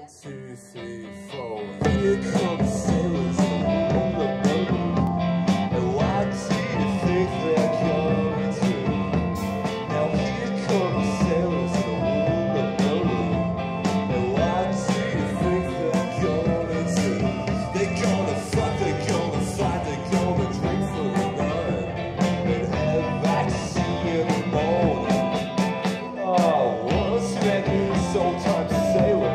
2, 3, 4. Here come sailors on the boat. And what do you think they're going to? Now here come sailors on the boat. And what do you think they're gonna do? They're gonna fuck, they're gonna fight, they're gonna drink for the night and head back to sea in the morning. Oh, once met this old-time sailor.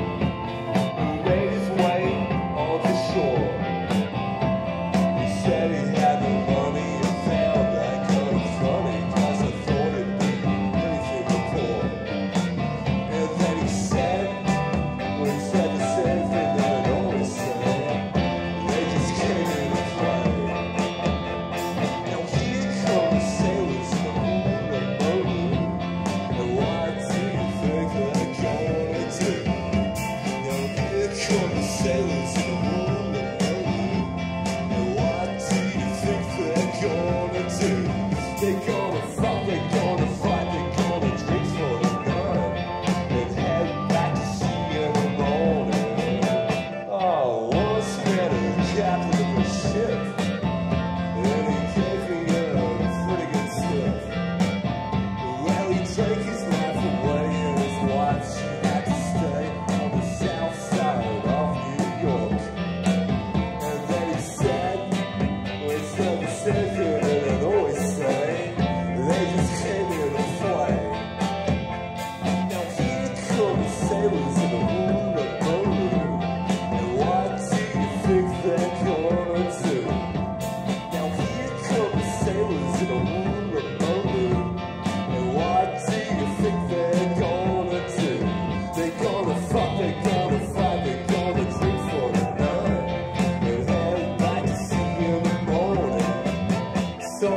They're gonna fuck, they're gonna fight, they're gonna drink for the night and head back to sea in the morning. Oh, once met a captain of a ship, and he gave me a pretty good tip. Well, he took his life away and his wife, she had to stay on the south side of New York. And then he said, well, it's never said good, and I'd always say, they just came here to play. Now here come the sailors in the Woolloomooloo. And what do you think they're gonna do? Now here come the sailors in the Woolloomooloo. And what do you think they're gonna do? They're gonna fuck, they're gonna fight, they're gonna drink for the night and head back to sea in the morning. So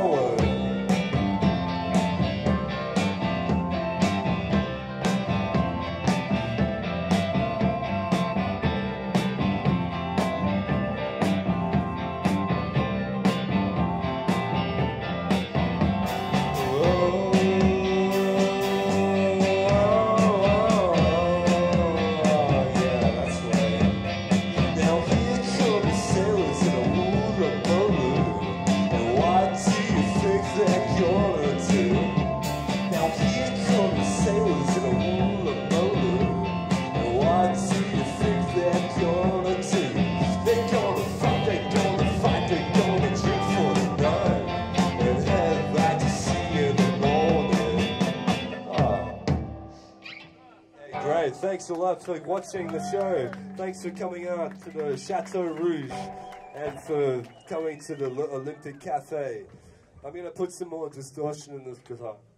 great, thanks a lot for watching the show. Thanks for coming out to the Chateau Rouge and for coming to the Olympic Café. I'm going to put some more distortion in this guitar.